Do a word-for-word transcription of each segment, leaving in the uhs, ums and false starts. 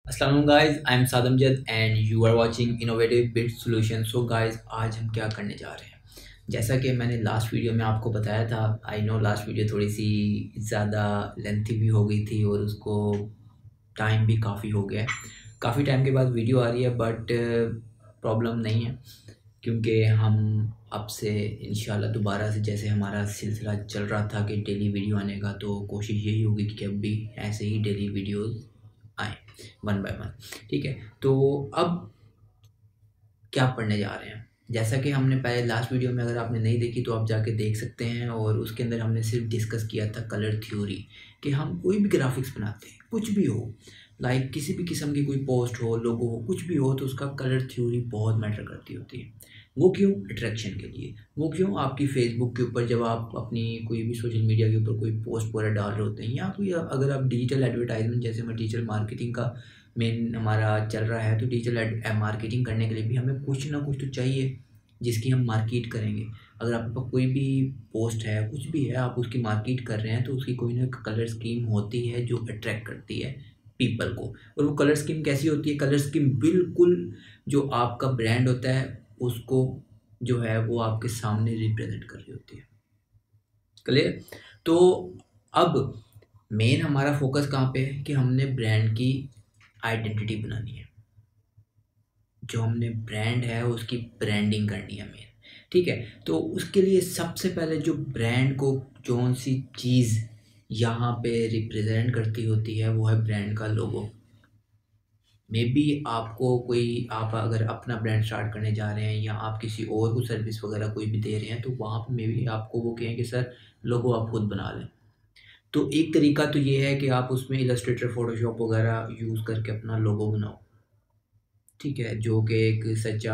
अस्सलाम guys, I am Saddam Jad and you are watching innovative bit solution. So guys, आज हम क्या करने जा रहे हैं, जैसा कि मैंने लास्ट वीडियो में आपको बताया था। आई नो लास्ट वीडियो थोड़ी सी ज़्यादा लेंथी भी हो गई थी और उसको टाइम भी काफ़ी हो गया है। काफ़ी टाइम के बाद वीडियो आ रही है, बट प्रॉब्लम नहीं है क्योंकि हम अब से इंशाल्लाह दोबारा से जैसे हमारा सिलसिला चल रहा था कि डेली वीडियो आने का, तो कोशिश यही होगी कि अब भी ऐसे ही डेली वीडियोस आए वन बाय वन। ठीक है, तो अब क्या पढ़ने जा रहे हैं, जैसा कि हमने पहले लास्ट वीडियो में, अगर आपने नहीं देखी तो आप जाके देख सकते हैं। और उसके अंदर हमने सिर्फ डिस्कस किया था कलर थ्योरी, कि हम कोई भी ग्राफिक्स बनाते हैं, कुछ भी हो, लाइक किसी भी किस्म की कोई पोस्ट हो, लोगो हो, कुछ भी हो, तो उसका कलर थ्योरी बहुत मैटर करती होती है। वो क्यों? अट्रैक्शन के लिए। वो क्यों? आपकी फेसबुक के ऊपर जब आप अपनी कोई भी सोशल मीडिया के ऊपर कोई पोस्ट वगैरह डाल रहे होते हैं, या कोई अगर आप डिजिटल एडवर्टाइजमेंट, जैसे मैं डिजिटल मार्केटिंग का मेन हमारा चल रहा है, तो डिजिटल मार्केटिंग करने के लिए भी हमें कुछ ना कुछ तो चाहिए जिसकी हम मार्केट करेंगे। अगर आपके पास कोई भी पोस्ट है, कुछ भी है, आप उसकी मार्केट कर रहे हैं, तो उसकी कोई ना कलर स्कीम होती है जो अट्रैक्ट करती है पीपल को। और वो कलर स्कीम कैसी होती है? कलर स्कीम बिल्कुल जो आपका ब्रांड होता है उसको जो है वो आपके सामने रिप्रेजेंट कर रही होती है। क्लियर? तो अब मेन हमारा फोकस कहाँ पे है कि हमने ब्रांड की आइडेंटिटी बनानी है। जो हमने ब्रांड है उसकी ब्रांडिंग करनी है मेन। ठीक है, तो उसके लिए सबसे पहले जो ब्रांड को कौन सी चीज़ यहाँ पे रिप्रेजेंट करती होती है वो है ब्रांड का लोगो। मे बी आपको कोई, आप अगर अपना ब्रांड स्टार्ट करने जा रहे हैं या आप किसी और को सर्विस वगैरह कोई भी दे रहे हैं, तो वहाँ पे मे बी आपको वो कहें कि सर लोगो आप खुद बना लें। तो एक तरीका तो ये है कि आप उसमें इलस्ट्रेटर, फोटोशॉप वगैरह यूज़ करके अपना लोगो बनाओ। ठीक है, जो कि एक सच्चा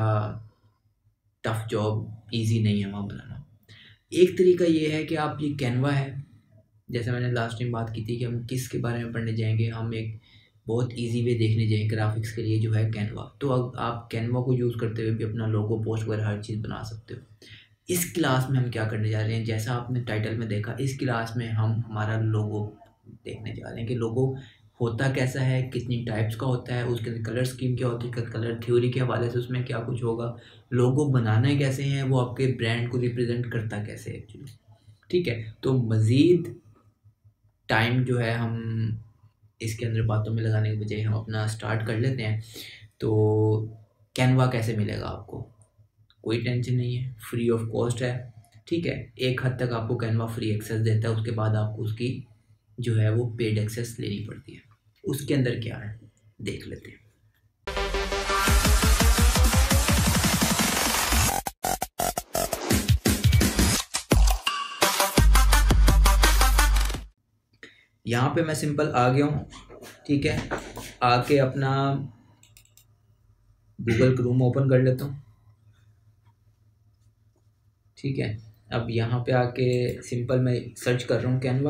टफ जॉब, इजी नहीं है वहाँ बनाना। एक तरीका ये है कि आप, ये कैनवा है, जैसे मैंने लास्ट टाइम बात की थी कि हम किसके बारे में पढ़ने जाएंगे, हम एक बहुत इजी वे देखने जाएंगे ग्राफिक्स के लिए, जो है कैनवा। तो अब आप कैनवा को यूज़ करते हुए भी अपना लोगो, पोस्ट वगैरह हर चीज़ बना सकते हो। इस क्लास में हम क्या करने जा रहे हैं, जैसा आपने टाइटल में देखा, इस क्लास में हम हमारा लोगो देखने जा रहे हैं कि लोगो होता कैसा है, कितनी टाइप्स का होता है, उसके अंदर कलर स्कीम क्या होती है, कलर थ्योरी के हवाले से उसमें क्या कुछ होगा, लोगो बनाना कैसे हैं, वो आपके ब्रांड को रिप्रेजेंट करता कैसे है एक्चुअली। ठीक है, तो मज़ीद टाइम जो है हम इसके अंदर बातों में लगाने के बजाय हम अपना स्टार्ट कर लेते हैं। तो कैनवा कैसे मिलेगा आपको? कोई टेंशन नहीं है, फ्री ऑफ कॉस्ट है। ठीक है, एक हद तक आपको कैनवा फ्री एक्सेस देता है, उसके बाद आपको उसकी जो है वो पेड एक्सेस लेनी पड़ती है। उसके अंदर क्या है देख लेते हैं। यहाँ पे मैं सिंपल आ गया हूँ। ठीक है, आके अपना गूगल क्रोम ओपन कर लेता हूँ। ठीक है, अब यहाँ पे आके सिंपल मैं सर्च कर रहा हूँ कैनवा,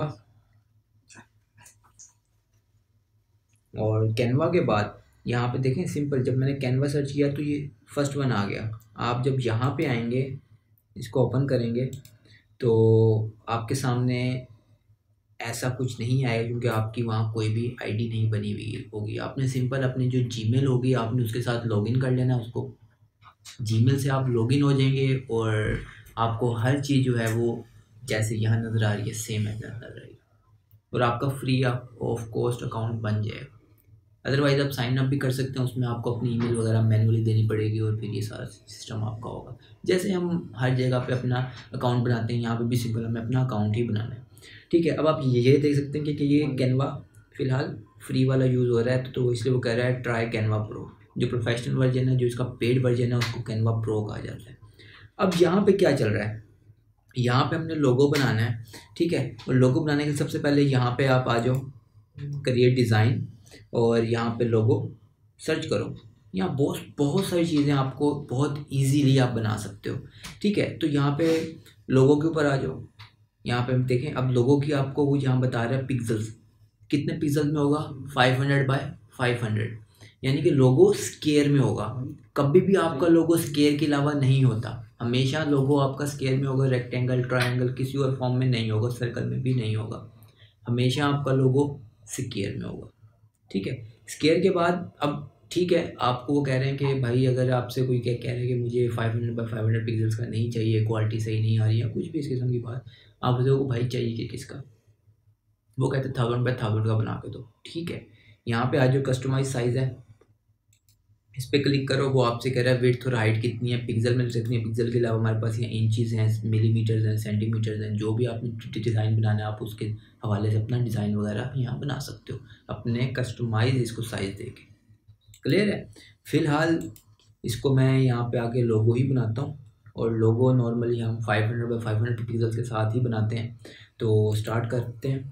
और कैनवा के बाद यहाँ पे देखें सिंपल, जब मैंने कैनवा सर्च किया तो ये फर्स्ट वन आ गया। आप जब यहाँ पे आएंगे, इसको ओपन करेंगे, तो आपके सामने ऐसा कुछ नहीं आएगा क्योंकि आपकी वहाँ कोई भी आईडी नहीं बनी हुई होगी। आपने सिंपल अपनी जो जीमेल होगी आपने उसके साथ लॉगिन कर लेना। उसको जीमेल से आप लॉगिन हो जाएंगे और आपको हर चीज़ जो है वो जैसे यहाँ नज़र आ रही है सेम है नज़र आएगी, और आपका फ्री ऑफ कॉस्ट अकाउंट बन जाएगा। अदरवाइज़ आप साइन अप भी कर सकते हैं, उसमें आपको अपनी ईमेल वगैरह मैन्युअली देनी पड़ेगी और फिर ये सारा सिस्टम आपका होगा। जैसे हम हर जगह पे अपना अकाउंट बनाते हैं, यहाँ पे भी सिंपल हमें अपना अकाउंट ही बनाना है। ठीक है, अब आप ये देख सकते हैं कि, कि ये कैनवा फ़िलहाल फ्री वाला यूज़ हो रहा है, तो, तो इसलिए वो कह रहा है ट्राई कैनवा प्रो। जो प्रोफेशनल वर्जन है, जो इसका पेड वर्जन है, उसको कैनवा प्रो कहा जाता है। अब यहाँ पे क्या चल रहा है, यहाँ पे हमने लोगो बनाना है। ठीक है, और लोगो बनाने के सबसे पहले यहाँ पे आप आ जाओ, क्रिएट डिज़ाइन, और यहाँ पे लोगो सर्च करो। यहाँ बहुत बहुत सारी चीज़ें आपको बहुत इजीली आप बना सकते हो। ठीक है, तो यहाँ पे लोगो के ऊपर आ जाओ। यहाँ पे हम देखें, अब लोगों की आपको वो यहाँ बता रहा है पिक्सल्स, कितने पिक्सल में होगा, five hundred by five hundred, यानी कि लोगो स्केयर में होगा। कभी भी आपका लोगो स्केयर के अलावा नहीं होता, हमेशा लोगो आपका स्केयर में होगा, रेक्टेंगल, ट्रायंगल, किसी और फॉर्म में नहीं होगा, सर्कल में भी नहीं होगा, हमेशा आपका लोगो स्केयर में होगा। ठीक है, स्केयर के बाद अब ठीक है, आपको वो कह रहे हैं कि भाई अगर आपसे कोई कह कह रहे हैं कि मुझे five hundred by five hundred pixels का नहीं चाहिए, क्वालिटी सही नहीं आ रही है, कुछ भी इस किस्म की बात, आप उसको भाई चाहिए कि किसका, वो कहते हैं थाउजेंड बाई थाउजेंड का बना के दो। ठीक है, यहाँ पे आज जो कस्टमाइज साइज़ है इस पर क्लिक करो, वो आपसे कह रहा है विड्थ और हाइट कितनी है, पिक्सल में कितनी है, पिक्सल के अलावा हमारे पास यहाँ इंचज़ हैं, मिलीमीटर्स हैं, सेंटीमीटर्स हैं, जो भी आपने डिज़ाइन बनाना है आप उसके हवाले से अपना डिज़ाइन वगैरह यहाँ बना सकते हो अपने कस्टमाइज इसको साइज़ दे के। क्लियर है। फ़िलहाल इसको मैं यहाँ पे आके लोगो ही बनाता हूँ, और लोगो नॉर्मली हम five hundred by five hundred pixel के साथ ही बनाते हैं। तो स्टार्ट करते हैं।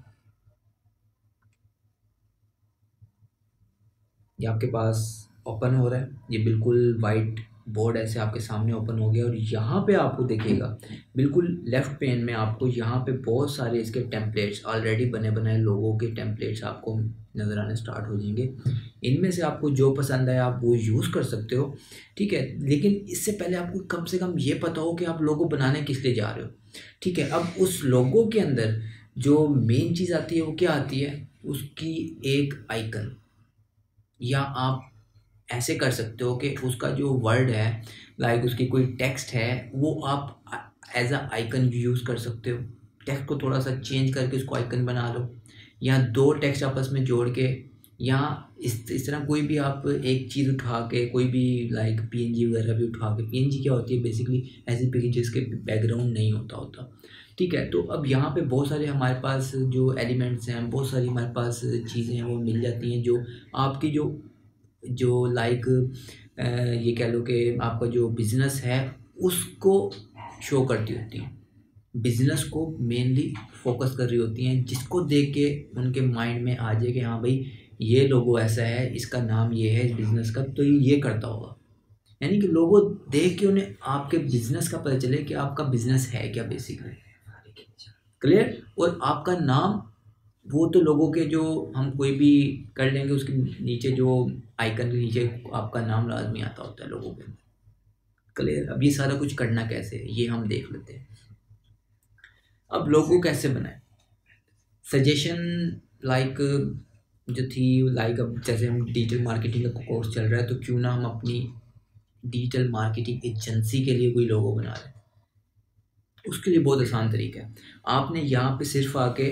ये आपके पास ओपन हो रहा है, ये बिल्कुल वाइट बोर्ड ऐसे आपके सामने ओपन हो गया, और यहाँ पे आपको देखिएगा बिल्कुल लेफ़्ट पेन में आपको यहाँ पे बहुत सारे इसके टेम्पलेट्स ऑलरेडी बने बनाए लोगों के टेम्पलेट्स आपको नज़र आने स्टार्ट हो जाएंगे। इनमें से आपको जो पसंद है आप वो यूज़ कर सकते हो। ठीक है, लेकिन इससे पहले आपको कम से कम ये पता हो कि आप लोगो बनाने किस लिए जा रहे हो। ठीक है, अब उस लोगो के अंदर जो मेन चीज़ आती है वो क्या आती है, उसकी एक आइकन, या आप ऐसे कर सकते हो कि उसका जो वर्ड है लाइक उसकी कोई टेक्स्ट है वो आप एज अ आइकन यूज़ कर सकते हो। टेक्स्ट को थोड़ा सा चेंज करके उसको आइकन बना लो, या दो टेक्स्ट आपस में जोड़ के, या इस इस तरह कोई भी आप एक चीज़ उठा के कोई भी लाइक पीएनजी वगैरह भी उठा के, पीएनजी क्या होती है बेसिकली ऐसी पिक्चर जिसके बैकग्राउंड नहीं होता होता। ठीक है, तो अब यहाँ पे बहुत सारे हमारे पास जो एलिमेंट्स हैं, बहुत सारी हमारे पास चीज़ें हैं वो मिल जाती हैं जो आपकी जो जो लाइक ये कह लो कि आपका जो बिज़नेस है उसको शो करती होती हैं, बिज़नेस को मेनली फोकस कर रही होती हैं, जिसको देख के उनके माइंड में आ जाए कि हाँ भाई ये लोगो ऐसा है, इसका नाम ये है इस बिज़नेस का, तो ये ये करता होगा। यानी कि लोगो देख के उन्हें आपके बिज़नेस का पता चले कि आपका बिज़नेस है क्या बेसिकली। क्लियर। और आपका नाम वो तो लोगों के जो हम कोई भी कर लेंगे उसके नीचे जो आइकन के नीचे आपका नाम लाजमी आता होता है लोगों के अंदर। क्लियर। अब ये सारा कुछ करना कैसे है ये हम देख लेते हैं। अब लोगो कैसे बनाए, सजेशन लाइक जो थी लाइक अब जैसे हम डिजिटल मार्केटिंग का कोर्स चल रहा है तो क्यों ना हम अपनी डिजिटल मार्केटिंग एजेंसी के लिए कोई लोगो बना रहे हैं। उसके लिए बहुत आसान तरीका है, आपने यहाँ पे सिर्फ आके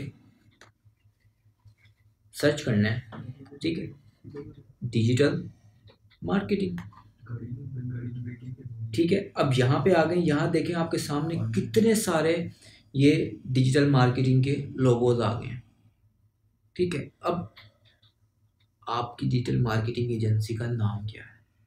सर्च करना है। ठीक है, डिजिटल मार्केटिंग। ठीक है, अब यहाँ पे आ गए, यहाँ देखें आपके सामने कितने सारे ये डिजिटल मार्केटिंग के लोगोज आ गए हैं। ठीक है, अब आपकी डिजिटल मार्केटिंग एजेंसी का नाम क्या है।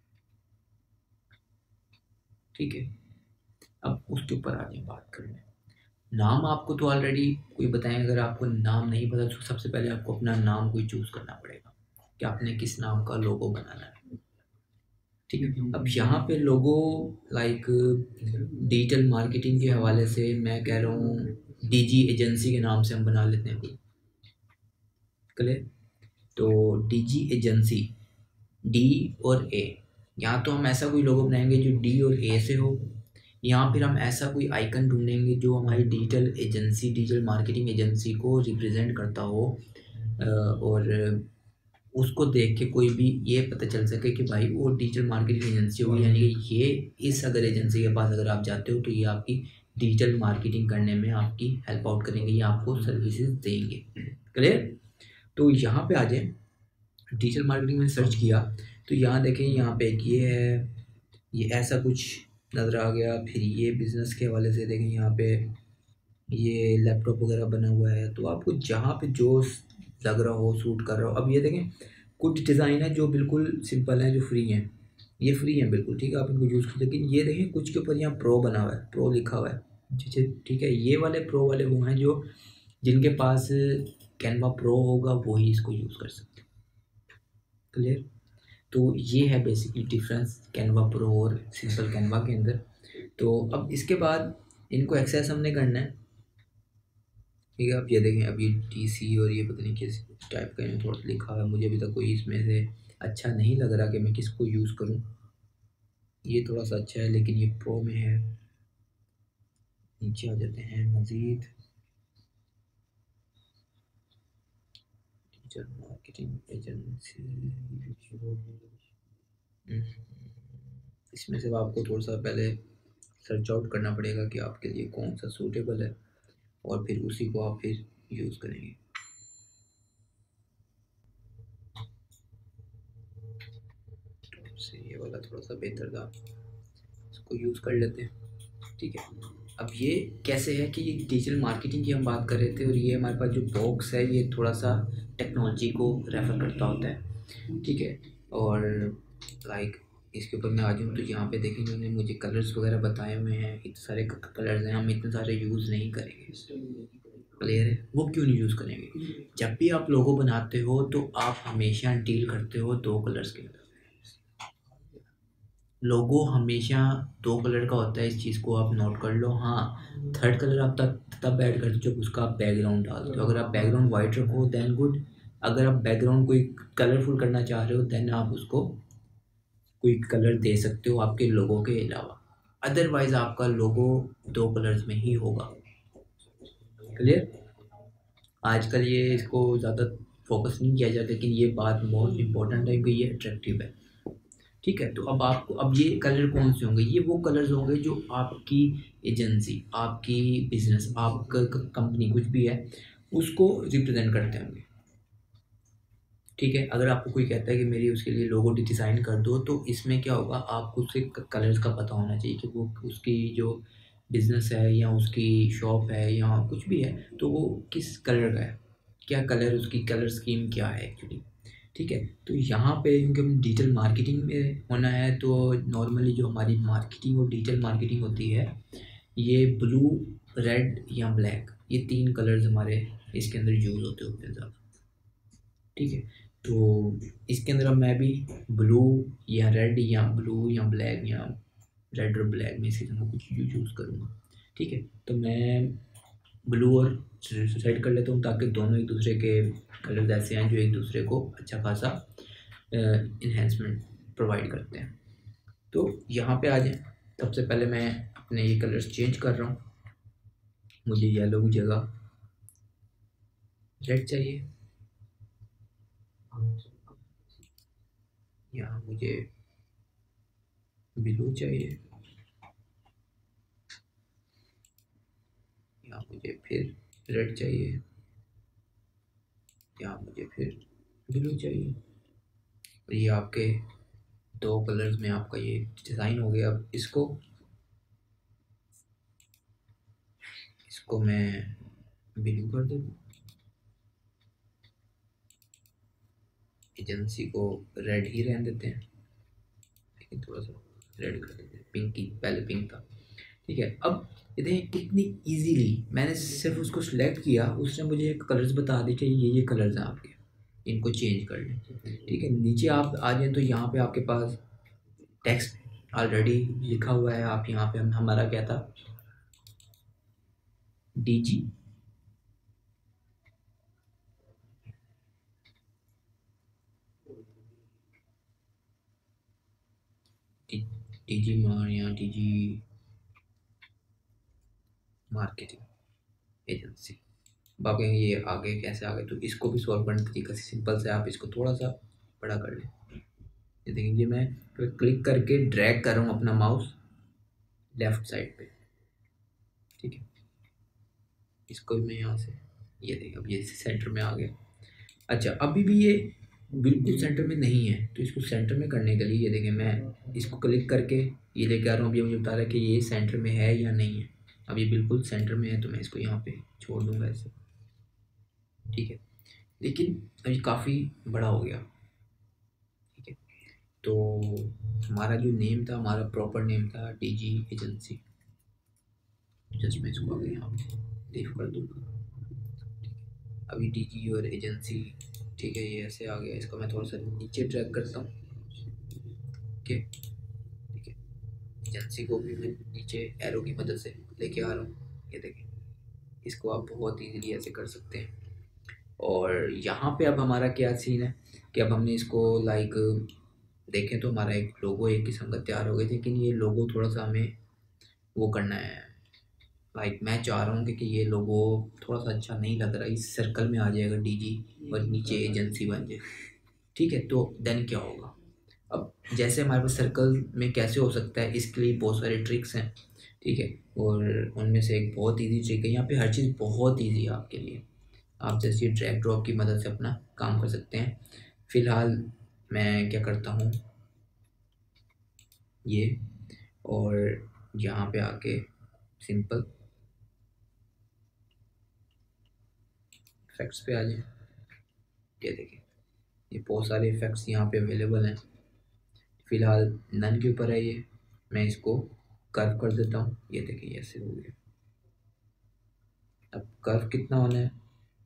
ठीक है, अब उसके ऊपर आ जाए बात करने। नाम आपको तो ऑलरेडी कोई बताएं, अगर आपको नाम नहीं पता तो सबसे पहले आपको अपना नाम कोई चूज़ करना पड़ेगा कि आपने किस नाम का लोगो बनाना है। ठीक है, अब यहाँ पे लोगो लाइक डिजिटल मार्केटिंग के हवाले से मैं कह रहा हूँ डीजी एजेंसी के नाम से हम बना लेते हैं कोई। क्लियर। तो डीजी एजेंसी, डी और ए, यहाँ तो हम ऐसा कोई लोगो बनाएंगे जो डी और ए से हो, या फिर हम ऐसा कोई आइकन ढूंढेंगे जो हमारी digital agency digital marketing agency को रिप्रेजेंट करता हो, और उसको देख के कोई भी ये पता चल सके कि भाई वो डिजिटल मार्केटिंग एजेंसी होगी, यानी कि ये इस अगर एजेंसी के पास अगर आप जाते हो तो ये आपकी डिजिटल मार्केटिंग करने में आपकी हेल्प आउट करेंगे, ये आपको सर्विसेज देंगे। क्लियर। तो यहाँ पे आ जाए, डिजिटल मार्केटिंग में सर्च किया तो यहाँ देखें, यहाँ पे एक ये है, ये ऐसा कुछ नज़र आ गया। फिर ये बिज़नेस के हवाले से देखें, यहाँ पे ये लैपटॉप वगैरह बना हुआ है, तो आपको जहाँ पे जो लग रहा हो सूट कर रहा हो। अब ये देखें कुछ डिज़ाइन है जो बिल्कुल सिंपल हैं, जो फ्री हैं, ये फ्री हैं बिल्कुल। ठीक है, आप इनको यूज़ कर, लेकिन ये देखें कुछ के ऊपर यहाँ प्रो बना हुआ है, प्रो लिखा हुआ है। ठीक है, ये वाले प्रो वाले वो हैं जो जिनके पास कैनवा प्रो होगा वही इसको यूज़ कर सकते हैं। क्लियर। तो ये है बेसिकली डिफरेंस कैनवा प्रो और सिंपल कैनवा के अंदर। तो अब इसके बाद इनको एक्सेस हमने करना है। ठीक है, अब ये देखें, अब ये टी सी और ये पता नहीं किस टाइप का है थोड़ा लिखा है, मुझे अभी तक कोई इसमें से अच्छा नहीं लग रहा कि मैं किसको यूज़ करूं। ये थोड़ा सा अच्छा है लेकिन ये प्रो में है। नीचे आ जाते हैं, मज़ीद डिजिटल मार्केटिंग एजेंसी। इसमें से आपको थोड़ा सा पहले सर्च आउट करना पड़ेगा कि आपके लिए कौन सा सूटेबल है, और फिर उसी को आप फिर यूज़ करेंगे। तो से ये वाला थोड़ा सा बेहतर था, इसको यूज़ कर लेते हैं। ठीक है, अब ये कैसे है कि ये डिजिटल मार्केटिंग की हम बात कर रहे थे, और ये हमारे पास जो बॉक्स है ये थोड़ा सा टेक्नोलॉजी को रेफ़र करता होता है। ठीक है, और लाइक इसके ऊपर मैं आ जाऊँ तो यहाँ पे देखेंगे उन्होंने मुझे कलर्स वगैरह बताए हुए हैं, इतने सारे कलर्स हैं, हम इतने सारे यूज़ नहीं करेंगे। क्लियर है, वो क्यों नहीं यूज़ करेंगे? जब भी आप लोगो बनाते हो तो आप हमेशा डील करते हो दो कलर्स के अंदर। लोगो हमेशा दो कलर का होता है, इस चीज़ को आप नोट कर लो। हाँ, थर्ड कलर आप तब तब ऐड करते हो जब उसका आप बैकग्राउंड डालते हो। अगर आप बैकग्राउंड वाइट रखो देन गुड, अगर आप बैकग्राउंड कोई कलरफुल करना चाह रहे हो देन आप उसको कोई कलर दे सकते हो आपके लोगो के अलावा, अदरवाइज आपका लोगो दो कलर्स में ही होगा। क्लियर? आजकल ये इसको ज़्यादा फोकस नहीं किया जाता, लेकिन ये बात बहुत इंपॉर्टेंट है कि ये अट्रैक्टिव है। ठीक है, तो अब आपको अब ये कलर कौन से होंगे? ये वो कलर्स होंगे जो आपकी एजेंसी, आपकी बिजनेस, आपका कंपनी कुछ भी है उसको रिप्रेजेंट करते होंगे। ठीक है, अगर आपको कोई कहता है कि मेरी उसके लिए लोगो डिज़ाइन कर दो, तो इसमें क्या होगा, आपको उसके कलर्स का पता होना चाहिए कि वो उसकी जो बिज़नेस है या उसकी शॉप है या कुछ भी है तो वो किस कलर का है, क्या कलर, उसकी कलर स्कीम क्या है एक्चुअली। ठीक है, तो यहाँ पे क्योंकि हम डिजिटल मार्केटिंग में होना है तो नॉर्मली जो हमारी मार्केटिंग और डिजिटल मार्केटिंग होती है ये ब्लू, रेड या ब्लैक, ये तीन कलर्स हमारे इसके अंदर यूज़ होते होते हैं ज़्यादा। ठीक है, तो इसके अंदर अब मैं भी ब्लू या रेड या ब्लू या ब्लैक या रेड और ब्लैक में से कुछ यूज़ करूँगा। ठीक है, तो मैं ब्लू और रेड कर लेता हूँ ताकि दोनों एक दूसरे के कलर्स ऐसे हैं जो एक दूसरे को अच्छा खासा इन्हेंसमेंट प्रोवाइड करते हैं। तो यहाँ पे आ जाए, सबसे पहले मैं अपने ये कलर्स चेंज कर रहा हूँ। मुझे येलो की जगह रेड चाहिए, यहाँ मुझे ब्लू चाहिए, यहाँ मुझे फिर रेड चाहिए, यहाँ मुझे फिर ब्लू चाहिए। और ये आपके दो कलर्स में आपका ये डिज़ाइन हो गया। अब इसको इसको मैं ब्लू कर दूँ, एजेंसी को रेड ही रहने देते हैं, लेकिन थोड़ा सा रेड कर देते हैं, पिंक की पहले पिंक था। ठीक है, अब ये देखें कितनी इजीली मैंने सिर्फ उसको सिलेक्ट किया, उसने मुझे कलर्स बता दिए कि ये ये कलर्स हैं आपके, इनको चेंज कर लें। ठीक है, नीचे आप आ जाएँ तो यहाँ पे आपके पास टेक्स्ट ऑलरेडी लिखा हुआ है। आप यहाँ पे हम हमारा क्या था, डी जी डी जी मार या डी जी मार्केटिंग एजेंसी। बाकी ये आगे कैसे आगे, तो इसको भी सॉल्व करने का तरीका सिंपल से, आप इसको थोड़ा सा बड़ा कर लें। ये देखेंगे मैं क्लिक करके ड्रैग कर रहा हूँ अपना माउस लेफ़्ट साइड पे। ठीक है, इसको भी मैं यहाँ से, ये देखिए अब ये सेंटर में आ गया। अच्छा, अभी भी ये बिल्कुल सेंटर में नहीं है, तो इसको सेंटर में करने के लिए ये देखें मैं इसको क्लिक करके ये लेके आ रहा हूँ। अब ये मुझे बता रहा है कि ये सेंटर में है या नहीं है। अब ये बिल्कुल सेंटर में है तो मैं इसको यहाँ पे छोड़ दूँगा ऐसे। ठीक है, लेकिन अभी काफ़ी बड़ा हो गया। ठीक है, तो हमारा जो नेम था, हमारा प्रॉपर नेम था डी जी एजेंसी। जस्ट मैं इसको आगे यहाँ पे लीव कर दूँगा। अभी डी जी और एजेंसी, ठीक है, ये ऐसे आ गया। इसको मैं थोड़ा सा नीचे ड्रैग करता हूँ। ओके, ठीक है, एजेंसी को भी मैं नीचे एरो की मदद से लेके आ रहा हूँ। ये देखें, इसको आप बहुत इजीली ऐसे कर सकते हैं। और यहाँ पे अब हमारा क्या सीन है कि अब हमने इसको लाइक देखें तो हमारा एक लोगो एक किस्म का तैयार हो गया, लेकिन ये लोगो थोड़ा सा हमें वो करना है, लाइक मैं चाह रहा हूँ कि, कि ये लोगो थोड़ा सा अच्छा नहीं लग रहा, इस सर्कल में आ जाएगा डीजी और नीचे एजेंसी बन जाए। ठीक है, तो देन क्या होगा? अब जैसे हमारे पास सर्कल में कैसे हो सकता है, इसके लिए बहुत सारे ट्रिक्स हैं। ठीक है, और उनमें से एक बहुत इजी ट्रिक है, यहाँ पे हर चीज़ बहुत इजी है आपके लिए। आप जैसे ड्रैग ड्रॉप की मदद से अपना काम कर सकते हैं। फ़िलहाल मैं क्या करता हूँ, ये और यहाँ पे आके सिंपल इफेक्ट्स पे आ जाए। ये देखिए, ये बहुत सारे इफेक्ट्स यहाँ पे अवेलेबल हैं। फ़िलहाल नन के ऊपर है ये, मैं इसको कर्व कर देता हूँ। ये देखिए ऐसे हो गया। अब कर्व कितना होना है,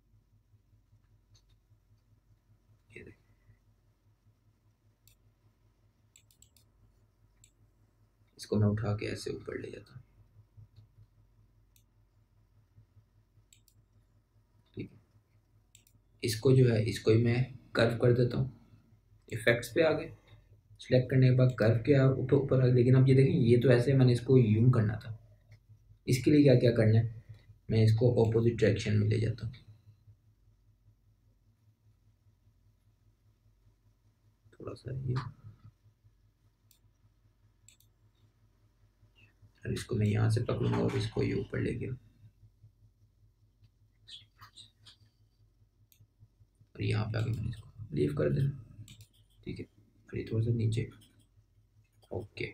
ये देखिए, इसको मैं उठा के ऐसे ऊपर ले जाता हूँ। ठीक है, इसको जो है इसको ही मैं कर्व कर देता हूँ। इफेक्ट्स पे आ गए, सिलेक्ट करने के बाद कर्व के ऊपर ऊपर आ गए। लेकिन अब ये देखें, ये तो ऐसे मैंने इसको यूं करना था। इसके लिए क्या क्या करना है, मैं इसको ऑपोजिट डायरेक्शन में ले जाता हूँ। थोड़ा सा ये, और इसको मैं यहाँ से पकड़ूंगा और इसको ये ऊपर ले गया, और यहाँ पे आके मैंने इसको लीव कर देना। ठीक है, और ये थोड़ा सा नीचे। ओके,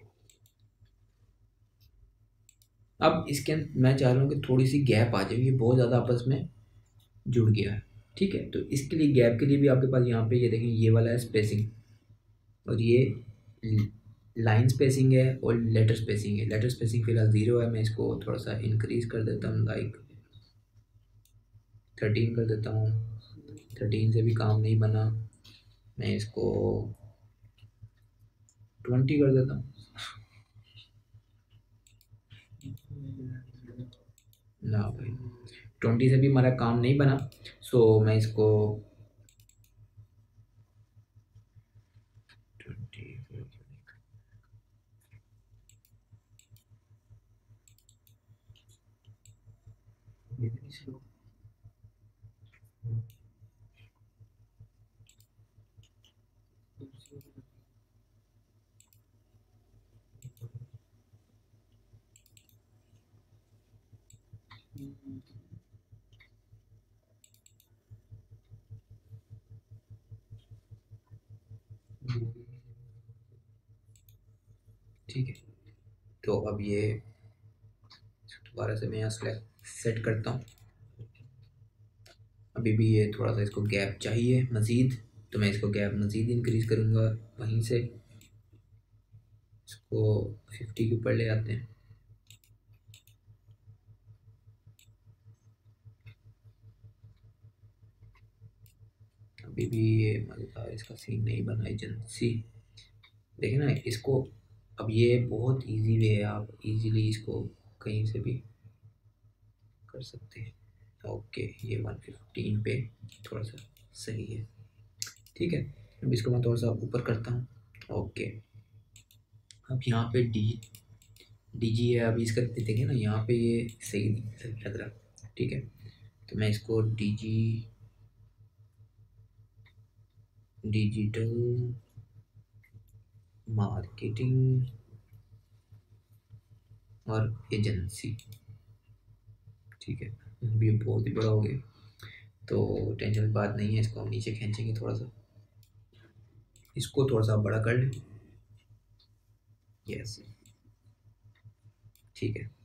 अब इसके अंदर मैं चाह रहा हूँ कि थोड़ी सी गैप आ जाए, ये बहुत ज़्यादा आपस में जुड़ गया है। ठीक है, तो इसके लिए गैप के लिए भी आपके पास यहाँ पे ये देखें, ये वाला है स्पेसिंग, और ये लाइन स्पेसिंग है और लेटर स्पेसिंग है। लेटर स्पेसिंग फिलहाल ज़ीरो है, मैं इसको थोड़ा सा इंक्रीज कर देता हूँ, लाइक थर्टीन कर देता हूँ। थर्टीन से भी काम नहीं बना, मैं इसको ट्वेंटी कर देता हूँ। ना भाई, ट्वेंटी से भी हमारा काम नहीं बना, सो मैं इसको ट्वेंटी। ठीक है, तो अब ये दोबारा से मैं यहाँ सेलेक्ट सेट करता हूँ। अभी भी ये थोड़ा सा इसको गैप चाहिए मज़ीद, तो मैं इसको गैप मज़ीद इंक्रीज़ करूँगा। वहीं से इसको फिफ्टी के ऊपर ले आते हैं। अभी भी ये मज़ेदार इसका सीन नहीं बना एजेंसी, देखिए ना इसको। अब ये बहुत इजी वे है, आप इजीली इसको कहीं से भी कर सकते हैं। ओके, ये वन फिफ्टीन पे थोड़ा सा सही है। ठीक है, अब इसको मैं थोड़ा सा ऊपर करता हूँ। ओके, अब यहाँ पे डी डी जी है। अभी इसका देखिए ना, यहाँ पे ये सही नहीं लग रहा। ठीक है, तो मैं इसको डी जी डिजिटल मार्केटिंग और एजेंसी, ठीक है, अभी बहुत ही बड़ा हो गया, तो टेंशन की बात नहीं है। इसको हम नीचे खींचेंगे थोड़ा सा, इसको थोड़ा सा बड़ा कर लें। यस, ठीक है,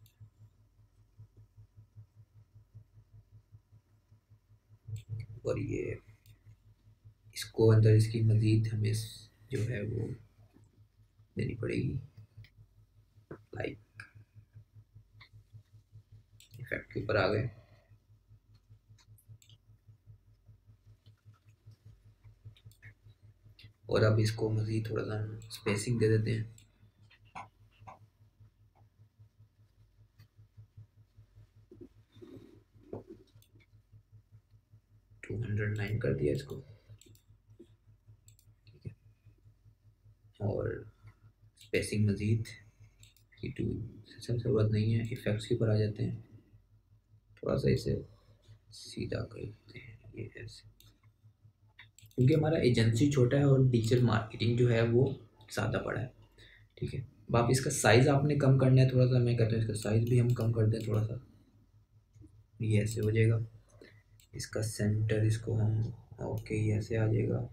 और ये इसको अंदर इसकी मज़ीद हमें जो है वो देनी पड़ेगी, लाइक इफेक्ट के ऊपर आ गए। और अब इसको मज़ीद थोड़ा सा स्पेसिंग दे देते हैं। टू हंड्रेड नाइन कर दिया इसको, ठीक है, और स्पेसिंग मज़ीद इसकी टू सिस्टम ज़रूरत नहीं है। इफ़ेक्ट्स के ऊपर आ जाते हैं, थोड़ा सा इसे सीधा कर देते हैं ये ऐसे, क्योंकि हमारा एजेंसी छोटा है और डिजिटल मार्केटिंग जो है वो ज़्यादा बड़ा है। ठीक है, अब आप इसका साइज़ आपने कम करना है थोड़ा सा, मैं कहता हूँ इसका साइज़ भी हम कम कर दें थोड़ा सा, ये ऐसे हो जाएगा। इसका सेंटर इसको हम ओके ये ऐसे आ जाएगा,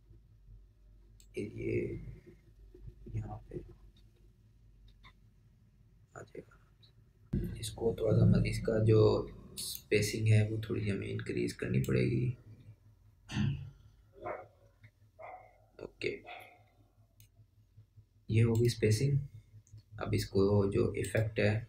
ये यहाँ पे आ जाएगा। इसको थोड़ा सा मतलब इसका जो स्पेसिंग है वो थोड़ी हमें इंक्रीज करनी पड़ेगी। ओके, ये होगी स्पेसिंग। अब इसको जो इफ़ेक्ट है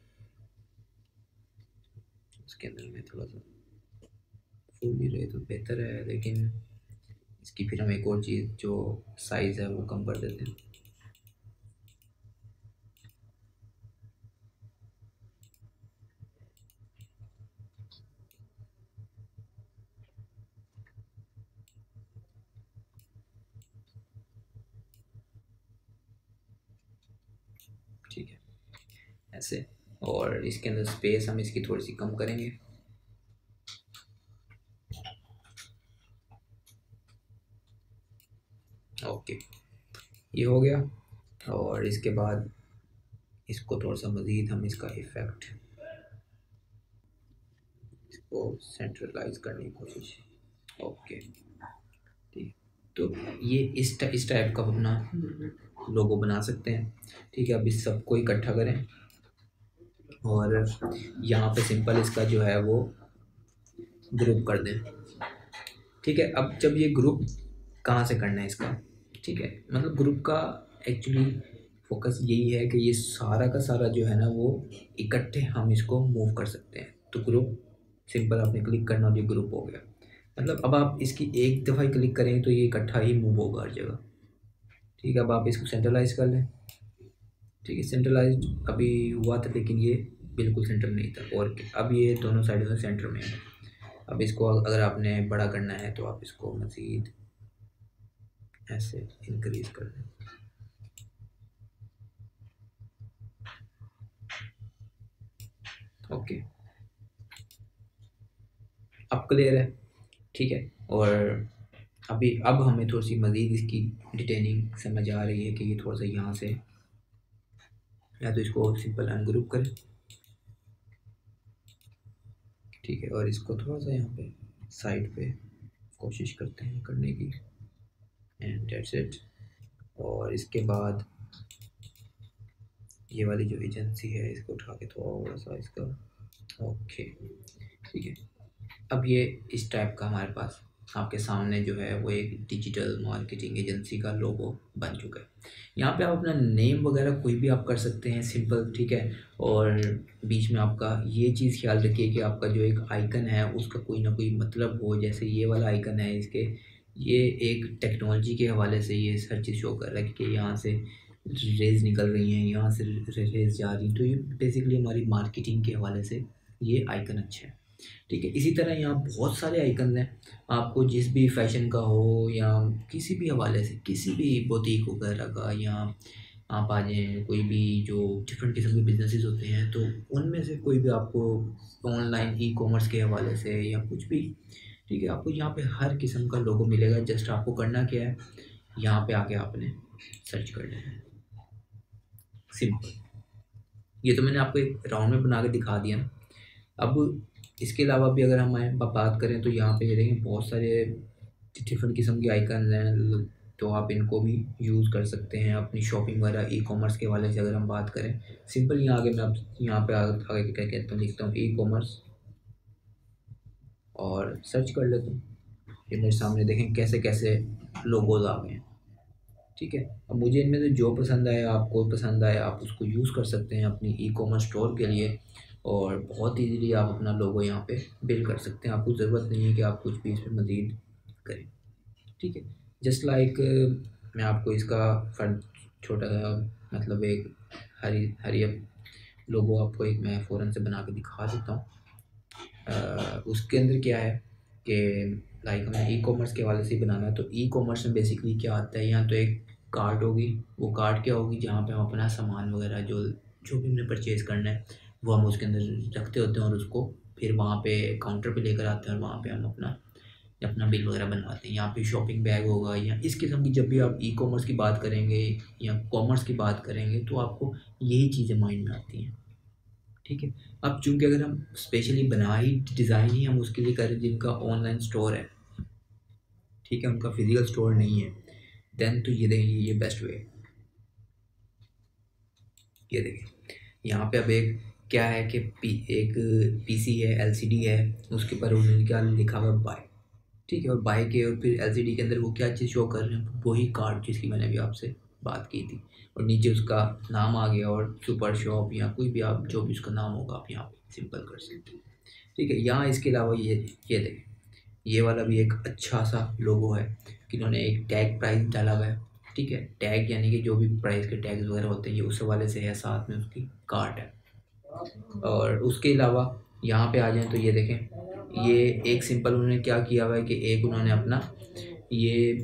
उसके अंदर में थोड़ा सा फुल भी रहे तो बेहतर है, लेकिन इसकी फिर हम एक और चीज़ जो साइज़ है वो कम कर देते हैं। ठीक है ऐसे, और इसके अंदर स्पेस हम इसकी थोड़ी सी कम करेंगे। ओके, ये हो गया। और इसके बाद इसको थोड़ा सा मज़ीद हम इसका इफ़ेक्ट इसको सेंट्रलाइज करने की कोशिश। ओके ठीक, तो ये इस टा, इस टाइप का अपना लोगो बना सकते हैं। ठीक है, अब इस सबको इकट्ठा करें और यहाँ पे सिंपल इसका जो है वो ग्रुप कर दें। ठीक है, अब जब ये ग्रुप कहाँ से करना है इसका, ठीक है, मतलब ग्रुप का एक्चुअली फोकस यही है कि ये सारा का सारा जो है ना वो इकट्ठे हम इसको मूव कर सकते हैं। तो ग्रुप सिंपल आपने क्लिक करना और ये ग्रुप हो गया। मतलब अब आप इसकी एक दफ़ा ही क्लिक करें तो ये इकट्ठा ही मूव होगा हर जगह। ठीक है, अब आप इसको सेंट्रलाइज कर लें। ठीक है, सेंट्रलाइज अभी हुआ था लेकिन ये बिल्कुल सेंटर नहीं था, और अब ये दोनों साइडों से सेंटर में है। अब इसको अगर आपने बड़ा करना है तो आप इसको मज़ीद ऐसे इंक्रीज कर दें। ओके, अब क्लियर है। ठीक है, और अभी अब हमें थोड़ी सी मज़ीद इसकी डिटेलिंग समझ आ रही है कि ये थोड़ा सा यहाँ से, या तो इसको सिंपल अनग्रुप करें। ठीक है, और इसको थोड़ा सा यहाँ पे साइड पे कोशिश करते हैं करने की, एंड दैट्स इट। और इसके बाद ये वाली जो एजेंसी है इसको उठा के थोड़ा सा इसका ओके। ठीक है, अब ये इस टाइप का हमारे पास आपके सामने जो है वो एक डिजिटल मार्केटिंग एजेंसी का लोगो बन चुका है। यहाँ पे आप अपना नेम वगैरह कोई भी आप कर सकते हैं सिंपल। ठीक है, और बीच में आपका ये चीज़ ख्याल रखिए कि आपका जो एक आइकन है उसका कोई ना कोई मतलब हो। जैसे ये वाला आइकन है इसके, ये एक टेक्नोलॉजी के हवाले से ये हर चीज़ शो कर रहा है कि यहाँ से रेज निकल रही हैं, यहाँ से रेज जा रही, तो ये बेसिकली हमारी मार्केटिंग के हवाले से ये आइकन अच्छा है। ठीक है, इसी तरह यहाँ बहुत सारे आइकन हैं, आपको जिस भी फैशन का हो या किसी भी हवाले से, किसी भी बुटीक वगैरह का, या आप आ जाएँ कोई भी जो डिफरेंट किस्म के बिजनेसेस होते हैं तो उनमें से कोई भी आपको ऑनलाइन ई कॉमर्स के हवाले से या कुछ भी। ठीक है, आपको यहाँ पे हर किस्म का लोगो मिलेगा। जस्ट आपको करना क्या है, यहाँ पे आके आपने सर्च कर लेना है, सिंपल। ये तो मैंने आपको एक राउंड में बना के दिखा दिया ना। अब इसके अलावा भी अगर हम बात करें तो यहाँ पे ये देखें बहुत सारे डिफरेंट किस्म के आइकन हैं, तो आप इनको भी यूज़ कर सकते हैं अपनी शॉपिंग वगैरह ई कॉमर्स के वाले से अगर हम बात करें। सिंपल यहाँ आगे मैं आप यहाँ पे आगे क्या कहता हूँ, लिखता हूँ ई कॉमर्स और सर्च कर लेता हूँ। ये मेरे सामने देखें कैसे कैसे लोगोज आ गए हैं। ठीक है, अब मुझे इनमें से जो पसंद आया, आपको पसंद आया, आप उसको यूज़ कर सकते हैं अपनी ई कॉमर्स स्टोर के लिए, और बहुत ईजीली आप अपना लोगो यहाँ पे बिल्ड कर सकते हैं। आपको ज़रूरत नहीं है कि आप कुछ भी इस पर मज़ीद करें। ठीक है, जस्ट लाइक मैं आपको इसका फर्ड छोटा सा मतलब एक हरी हरी लोगो आपको एक मैं फ़ौरन से बना के दिखा देता हूँ। उसके अंदर क्या है कि लाइक हमें ई कॉमर्स के हवाले से ही बनाना है। तो ई कॉमर्स में बेसिकली क्या आता है, यहाँ तो एक कार्ट होगी, वो कार्ट क्या होगी जहाँ पे हम अपना सामान वगैरह जो जो भी हमने परचेज़ करना है वो हम उसके अंदर रखते होते हैं और उसको फिर वहाँ पे काउंटर पे लेकर आते हैं और वहाँ पे हम अपना अपना बिल वगैरह बनवाते हैं। यहाँ पे शॉपिंग बैग होगा या इस किस्म की, जब भी आप ई कॉमर्स की बात करेंगे या कॉमर्स की बात करेंगे तो आपको यही चीज़ें माइंड में आती हैं। ठीक है। अब चूँकि अगर हम स्पेशली बना ही डिज़ाइन ही हम उसके लिए करें जिनका ऑनलाइन स्टोर है, ठीक है, उनका फिजिकल स्टोर नहीं है, देन तो ये देखिए ये बेस्ट वे। ये देखिए यहाँ पे अब एक क्या है कि पी एक पीसी है, एलसीडी है, उसके ऊपर उन्होंने क्या लिखा हुआ है बाय। ठीक है, और बाय के और फिर एलसीडी के अंदर वो क्या चीज़ शो कर रहे हैं, वही कार्ड जिसकी मैंने अभी आपसे बात की थी, और नीचे उसका नाम आ गया और सुपर शॉप या कोई भी आप जो भी उसका नाम होगा आप यहाँ पे सिंपल कर सकते हैं। ठीक है, यहाँ इसके अलावा ये ये देखें, ये वाला भी एक अच्छा सा लोगो है कि इन्होंने एक टैग प्राइस डाला हुआ है। ठीक है, टैग यानी कि जो भी प्राइस के टैग्स वगैरह होते हैं ये उस वाले से है, साथ में उसकी कार्ड है। और उसके अलावा यहाँ पे आ जाएं तो ये देखें, ये एक सिंपल उन्होंने क्या किया हुआ है कि एक उन्होंने अपना ये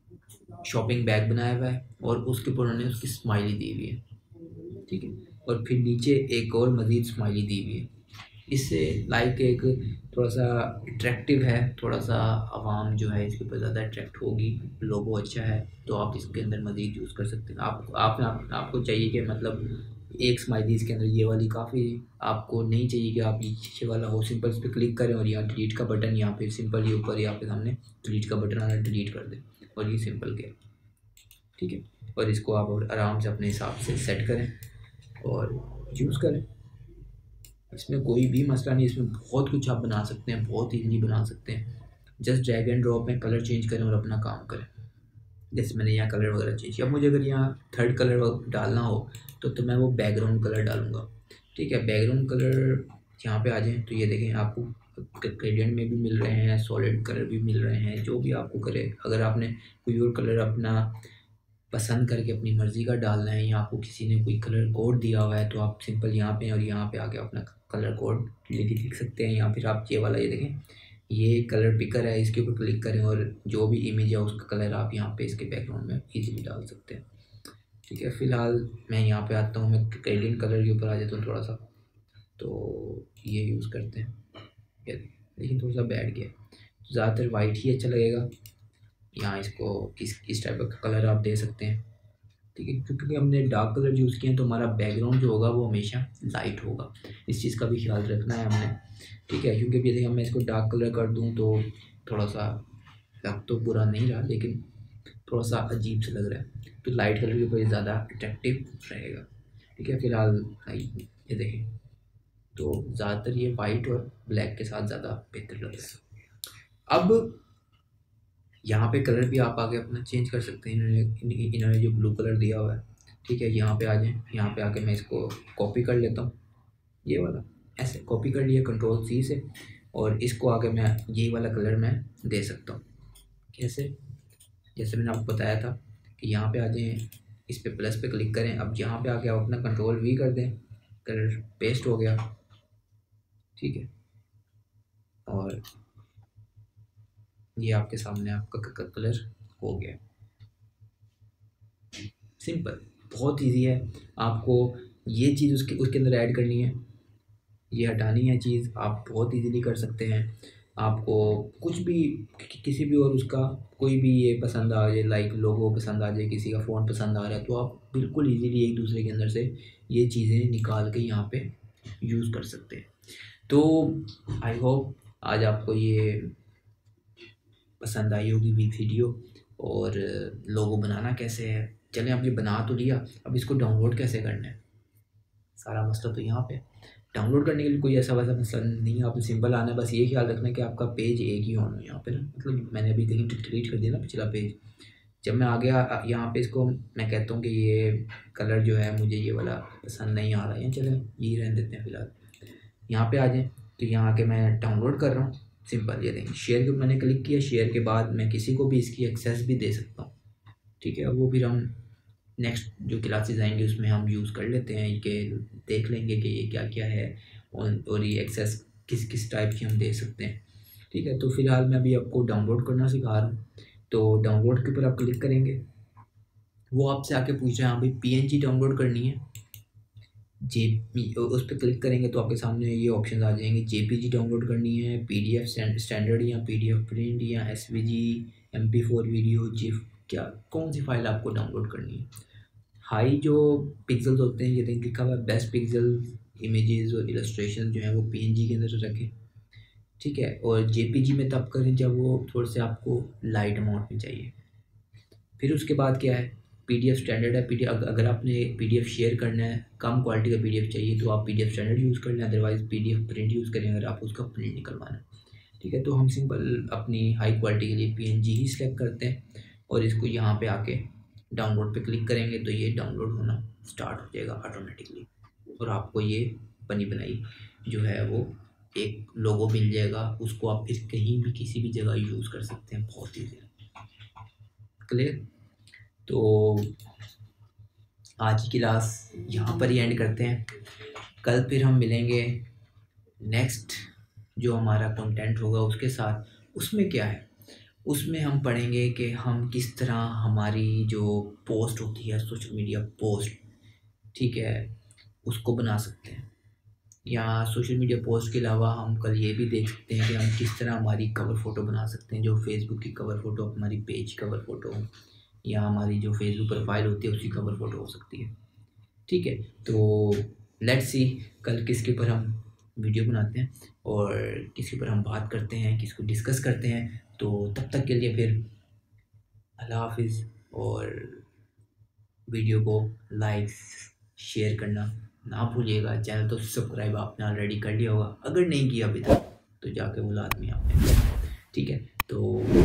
शॉपिंग बैग बनाया हुआ है और उसके ऊपर उन्होंने उसकी स्माइली दी हुई है। ठीक है, और फिर नीचे एक और मज़ीद स्माइली दी हुई है। इससे लाइक एक थोड़ा सा अट्रैक्टिव है, थोड़ा सा आवाम जो है इसके ऊपर ज़्यादा अट्रैक्ट होगी। लोगो अच्छा है तो आप इसके अंदर मज़ीद यूज़ कर सकते हैं। आप, आप, आप आपको चाहिए कि मतलब एक स्माइली इसके अंदर ये वाली काफ़ी, आपको नहीं चाहिए कि आप ये वाला हो, सिंपल इस पर क्लिक करें और यहाँ डिलीट का बटन, यहाँ पे सिंपल ये ऊपर यहाँ पे सामने डिलीट का बटन आना, डिलीट कर दें और ये सिंपल गया। ठीक है, और इसको आप आराम से अपने हिसाब से सेट करें और यूज़ करें। इसमें कोई भी मसला नहीं, इसमें बहुत कुछ आप बना सकते हैं, बहुत ईजीली बना सकते हैं। जस्ट ड्रैग एंड ड्रॉप में कलर चेंज करें और अपना काम करें। जैसे मैंने यहाँ कलर वगैरह चेंज किया, अब मुझे अगर यहाँ थर्ड कलर डालना हो तो तो मैं वो बैकग्राउंड कलर डालूँगा। ठीक है, बैकग्राउंड कलर यहाँ पे आ जाएँ तो ये देखें आपको ग्रेडियंट में भी मिल रहे हैं, सॉलिड कलर भी मिल रहे हैं, जो भी आपको करे। अगर आपने कोई और कलर अपना पसंद करके अपनी मर्ज़ी का डालना है या आपको किसी ने कोई कलर कोड दिया हुआ है तो आप सिंपल यहाँ पे और यहाँ पे आके अपना कलर कोड लिख लिख सकते हैं। या फिर आप ये वाला ये देखें, ये कलर पिकर है, इसके ऊपर क्लिक करें और जो भी इमेज है उसका कलर आप यहाँ पे इसके बैकग्राउंड में इजीली डाल सकते हैं। ठीक है, फ़िलहाल मैं यहाँ पे आता हूँ, मैं ग्रेडियंट कलर के ऊपर आ जाता हूँ थोड़ा सा, तो ये यूज़ करते हैं। ये लेकिन थोड़ा सा बैठ गया, ज़्यादातर वाइट ही अच्छा लगेगा। यहाँ इसको इस इस टाइप का कलर आप दे सकते हैं। ठीक है, क्योंकि हमने डार्क कलर यूज़ किए हैं तो हमारा बैकग्राउंड जो होगा वो हमेशा लाइट होगा, इस चीज़ का भी ख्याल रखना है हमने। ठीक है, क्योंकि यदि मैं इसको डार्क कलर कर दूं तो थोड़ा सा लग तो बुरा नहीं रहा लेकिन थोड़ा सा अजीब से लग रहा है, तो लाइट कलर के ऊपर ज़्यादा अट्रैक्टिव रहेगा। ठीक है, फ़िलहाल ये देखें तो ज़्यादातर ये वाइट और ब्लैक के साथ ज़्यादा बेहतर लग रहा है। अब यहाँ पे कलर भी आप आगे अपना चेंज कर सकते हैं। इन्होंने इन्होंने जो ब्लू कलर दिया हुआ है, ठीक है, यहाँ पे आ जाएं, यहाँ पे आके मैं इसको कॉपी कर लेता हूँ, ये वाला ऐसे कॉपी कर लिया कंट्रोल सी से, और इसको आगे मैं यही वाला कलर मैं दे सकता हूँ। कैसे? जैसे मैंने आपको बताया था कि यहाँ पे आ जाएं, इस पे प्लस पे क्लिक करें, अब यहाँ पे आके आप अपना कंट्रोल वी कर दें, कलर पेस्ट हो गया। ठीक है, और ये आपके सामने आपका कलर हो गया। सिंपल, बहुत इजी है। आपको ये चीज़ उसके उसके अंदर ऐड करनी है, ये हटानी है चीज़, आप बहुत इजीली कर सकते हैं। आपको कुछ भी कि, किसी भी और उसका कोई भी ये पसंद आ जाए, लाइक लोगो पसंद आ जाए, किसी का फ़ॉन्ट पसंद आ रहा है, तो आप बिल्कुल इजीली एक दूसरे के अंदर से ये चीज़ें निकाल के यहाँ पे यूज़ कर सकते हैं। तो आई होप आज आपको ये पसंद आई होगी वीडियो, और लोगो बनाना कैसे है। चलें, अब ये बना तो लिया, अब इसको डाउनलोड कैसे करना है, सारा मसला तो यहाँ पे। डाउनलोड करने के लिए कोई ऐसा वैसा मसला नहीं है, आपने सिंपल आना है, बस ये ख्याल रखना है कि आपका पेज एक ही होना है यहाँ पे ना, मतलब मैंने अभी कहीं डिलीट कर दिया ना पिछला पेज। जब मैं आ गया यहाँ पे, इसको मैं कहता हूँ कि ये कलर जो है मुझे ये वाला पसंद नहीं आ रहा है, चलें यही रहने देते हैं फ़िलहाल। यहाँ पे आ जाएँ तो यहाँ के मैं डाउनलोड कर रहा हूँ, सिंपल ये देखें, शेयर के मैंने क्लिक किया, शेयर के बाद मैं किसी को भी इसकी एक्सेस भी दे सकता हूँ। ठीक है, वो फिर हम नेक्स्ट जो क्लासेस आएंगे उसमें हम यूज़ कर लेते हैं कि देख लेंगे कि ये क्या क्या है और, और ये एक्सेस किस किस टाइप की हम दे सकते हैं। ठीक है, तो फ़िलहाल मैं अभी आपको डाउनलोड करना सिखा रहा हूँ। तो डाउनलोड के ऊपर आप क्लिक करेंगे, वो आपसे आके पूछ रहे हैं हाँ भाई पी एन जी डाउनलोड करनी है, जे उस पर क्लिक करेंगे तो आपके सामने ये ऑप्शन आ जाएंगे। जेपीजी डाउनलोड करनी है, पीडीएफ स्टैंडर्ड या पीडीएफ प्रिंट या SVG, MP four video, GIF, क्या कौन सी फाइल आपको डाउनलोड करनी है। हाई जो पिक्सल्स होते हैं, ये लिखा हुआ है बेस्ट पिक्सल इमेजेस और इलस्ट्रेशन जो है वो पीएनजी के अंदर रखें, ठीक है। और जेपीजी में तब करें जब वो थोड़े से आपको लाइट अमाउंट में चाहिए। फिर उसके बाद क्या है, पीडीएफ स्टैंडर्ड है। पीडीएफ अगर आपने पीडीएफ शेयर करना है, कम क्वालिटी का पीडीएफ चाहिए तो आप पीडीएफ स्टैंडर्ड यूज़ कर लें, अदरवाइज़ पीडीएफ प्रिंट यूज़ करें अगर आप उसका प्रिंट निकलवाना है, ठीक है। तो हम सिंपल अपनी हाई क्वालिटी के लिए पीएनजी ही सिलेक्ट करते हैं और इसको यहाँ पे आके डाउनलोड पे क्लिक करेंगे तो ये डाउनलोड होना स्टार्ट हो जाएगा ऑटोमेटिकली और आपको ये बनी बनाई जो है वो एक लोगो मिल जाएगा। उसको आप फिर कहीं भी किसी भी जगह यूज़ कर सकते हैं, बहुत ईजी। क्लियर। तो आज की क्लास यहाँ पर ही एंड करते हैं। कल फिर हम मिलेंगे नेक्स्ट जो हमारा कंटेंट होगा उसके साथ। उसमें क्या है, उसमें हम पढ़ेंगे कि हम किस तरह हमारी जो पोस्ट होती है सोशल मीडिया पोस्ट, ठीक है, उसको बना सकते हैं। या सोशल मीडिया पोस्ट के अलावा हम कल ये भी देख सकते हैं कि हम किस तरह हमारी कवर फ़ोटो बना सकते हैं। जो फेसबुक की कवर फ़ोटो हमारी पेज कवर फ़ोटो या हमारी जो फेसबुक प्रोफाइल होती है उसकी कवर फ़ोटो हो सकती है, ठीक है। तो लेट्स सी कल किसके ऊपर हम वीडियो बनाते हैं और किसके ऊपर हम बात करते हैं, किसको डिस्कस करते हैं। तो तब तक के लिए फिर अल्लाह हाफिज़ और वीडियो को लाइक शेयर करना ना भूलिएगा। चैनल तो सब्सक्राइब आपने ऑलरेडी कर लिया होगा, अगर नहीं किया अभी तक तो जाके वो लाजमी आपने, ठीक है। तो